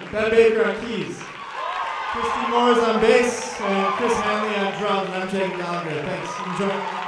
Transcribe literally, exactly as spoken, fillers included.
Ben Baker on keys. Christy Moores on bass, and Chris Hanley on drums. I'm Jake Gallagher. Thanks. Enjoy.